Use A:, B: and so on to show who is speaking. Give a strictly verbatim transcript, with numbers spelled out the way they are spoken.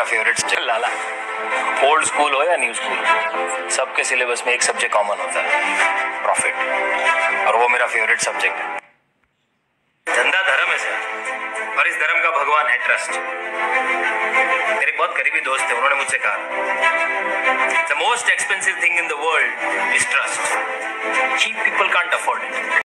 A: मेरा favourite subject. लाला old school हो या न्यू स्कूल, सबके सिलेबस में एक सब्जेक्ट कॉमन होता है, प्रॉफिट, और वो मेरा फेवरेट सब्जेक्ट है। धंधा धर्म है सर, और इस धर्म का भगवान है ट्रस्ट। मेरे बहुत करीबी दोस्त थे, उन्होंने मुझसे कहा the most expensive thing in the world is trust. Cheap people can't afford it.